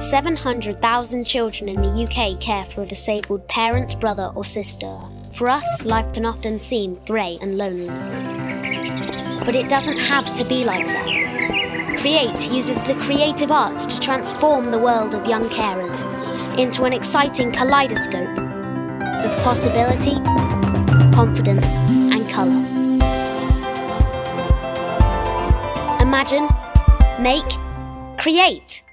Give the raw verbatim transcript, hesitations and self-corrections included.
seven hundred thousand children in the U K care for a disabled parent, brother or sister. For us, life can often seem grey and lonely. But it doesn't have to be like that. Create uses the creative arts to transform the world of young carers into an exciting kaleidoscope of possibility, confidence and colour. Imagine, make, create!